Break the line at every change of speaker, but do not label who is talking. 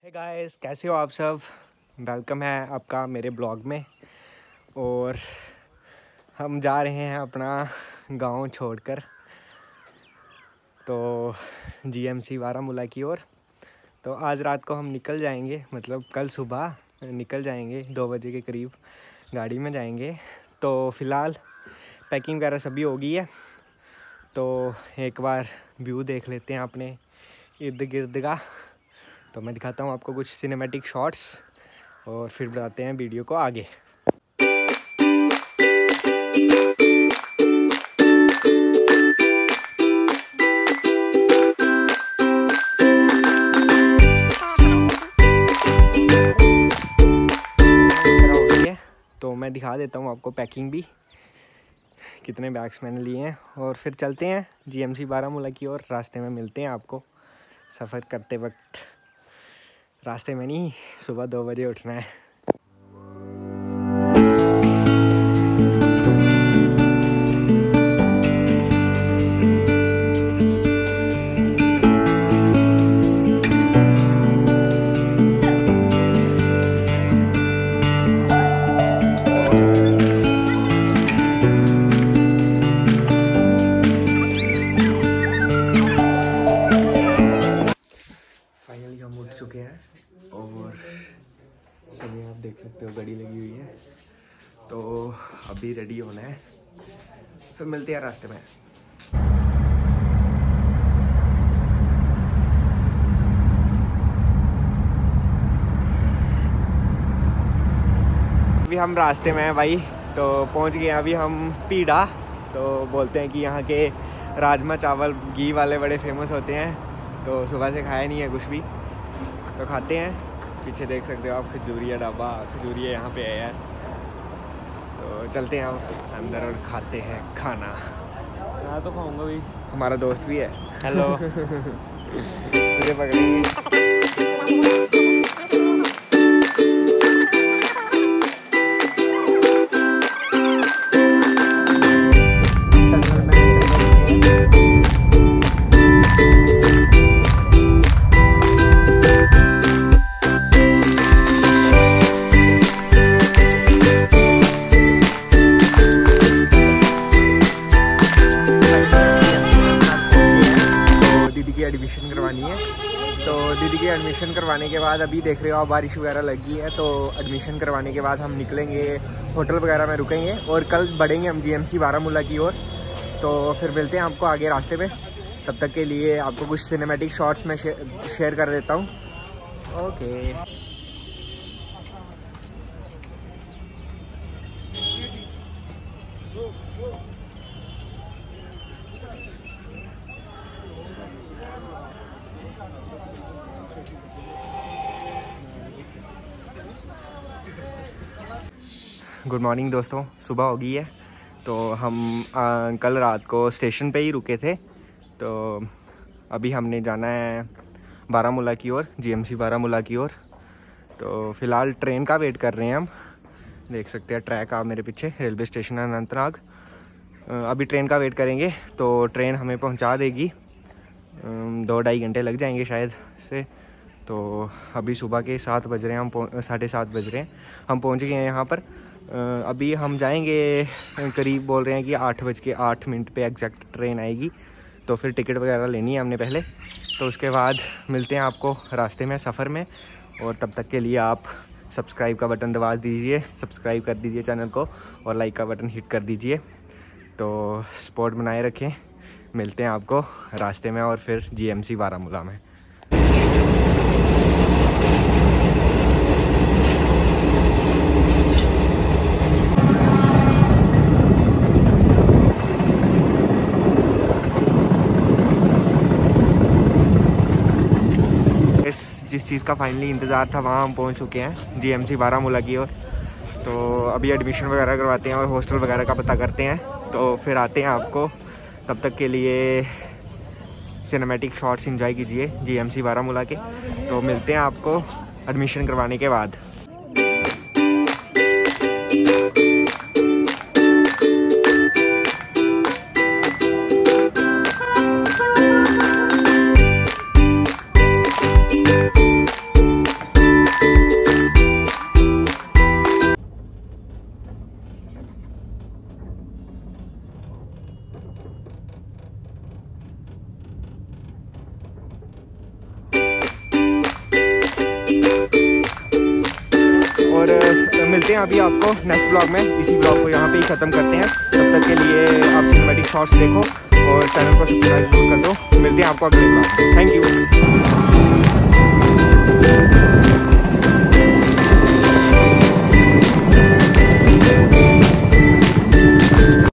Hey guys, कैसे हो आप सब। वेलकम है आपका मेरे ब्लॉग में। और हम जा रहे हैं अपना गांव छोड़कर, तो जीएमसी बारामूला की ओर। तो आज रात को हम निकल जाएंगे, मतलब कल सुबह निकल जाएंगे 2 बजे के करीब गाड़ी में जाएंगे। तो फ़िलहाल पैकिंग वगैरह सभी हो गई है, तो एक बार व्यू देख लेते हैं अपने इर्द गिर्द का। तो मैं दिखाता हूँ आपको कुछ सिनेमैटिक शॉट्स और फिर बढ़ाते हैं वीडियो को आगे। तो मैं दिखा देता हूँ आपको पैकिंग भी, कितने बैग्स मैंने लिए हैं। और फिर चलते हैं जीएमसी बारामूला की ओर। रास्ते में मिलते हैं आपको। सफ़र करते वक्त रास्ते में नहीं, सुबह 2 बजे उठना है। फाइनली हम उठ चुके हैं और सभी आप देख सकते हो गाड़ी लगी हुई है। तो अभी रेडी होना है, फिर मिलते हैं रास्ते में। अभी हम रास्ते में हैं भाई, तो पहुंच गए अभी हम पीड़ा। तो बोलते हैं कि यहाँ के राजमा चावल घी वाले बड़े फेमस होते हैं। तो सुबह से खाया नहीं है कुछ भी, तो खाते हैं। पीछे देख सकते हो आप खजूरिया ढाबा, खजूरिया यहाँ पे है यार। तो चलते हैं अब अंदर और खाते हैं खाना।
मैं तो खाऊंगा भी,
हमारा दोस्त भी है।
हेलो।
तुझे पकड़ेंगे। एडमिशन करवानी है, तो दीदी की एडमिशन करवाने के बाद अभी देख रहे हो आप बारिश वगैरह लगी है। तो एडमिशन करवाने के बाद हम निकलेंगे, होटल वगैरह में रुकेंगे और कल बढ़ेंगे हम जीएमसी बारामूला की ओर। तो फिर मिलते हैं आपको आगे रास्ते में। तब तक के लिए आपको कुछ सिनेमैटिक शॉट्स में शेयर कर देता हूँ। ओके। गुड मॉर्निंग दोस्तों, सुबह हो गई है। तो हम कल रात को स्टेशन पे ही रुके थे। तो अभी हमने जाना है बारामूला की ओर, जीएमसी बारामूला की ओर। तो फ़िलहाल ट्रेन का वेट कर रहे हैं हम। देख सकते हैं ट्रैक आप मेरे पीछे, रेलवे स्टेशन अनंतनाग। अभी ट्रेन का वेट करेंगे, तो ट्रेन हमें पहुंचा देगी। 2-2.5 घंटे लग जाएंगे शायद से। तो अभी सुबह के 7 बज रहे हैं, हम 7:30 बज रहे हैं, हम पहुंच गए हैं यहाँ पर। अभी हम जाएंगे, करीब बोल रहे हैं कि 8:08 पे एग्जैक्ट ट्रेन आएगी। तो फिर टिकट वगैरह लेनी है हमने पहले। तो उसके बाद मिलते हैं आपको रास्ते में, सफ़र में। और तब तक के लिए आप सब्सक्राइब का बटन दबा दीजिए, सब्सक्राइब कर दीजिए चैनल को, और लाइक का बटन हिट कर दीजिए। तो सपोर्ट बनाए रखें। मिलते हैं आपको रास्ते में और फिर जीएमसी बारामूला में। जिस चीज़ का फाइनली इंतज़ार था वहाँ हम पहुँच चुके हैं, जीएमसी बारामूला की ओर। तो अभी एडमिशन वगैरह करवाते हैं और हॉस्टल वगैरह का पता करते हैं। तो फिर आते हैं आपको। तब तक के लिए सिनेमैटिक शॉट्स एंजॉय कीजिए जीएमसी बारामूला के। तो मिलते हैं आपको एडमिशन करवाने के बाद। मिलते हैं अभी आपको नेक्स्ट ब्लॉग में। इसी ब्लॉग को यहाँ पे ही ख़त्म करते हैं। तब तक के लिए आप सिनेमैटिक शॉट्स देखो और चैनल को सब्सक्राइब जरूर कर दो। मिलते हैं आपको अगले ब्लॉग में। Thank you.